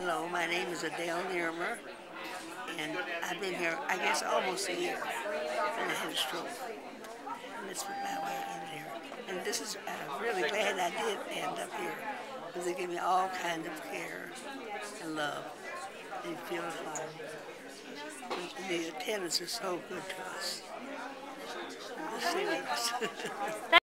Hello, my name is Adele Niermer, and I've been here, I guess, almost a year, and I had a stroke. And that's what my way I ended here. And this is, I'm really glad I did end up here, because they give me all kinds of care and love. And you feel at home. And the attendants are so good to us. The singers.